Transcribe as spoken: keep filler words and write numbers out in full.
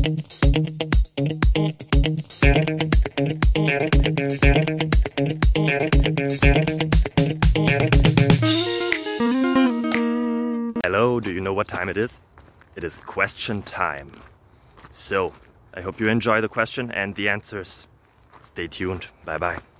Hello, do you know what time it is? It is question time. So, I hope you enjoy the question and the answers. Stay tuned. Bye bye.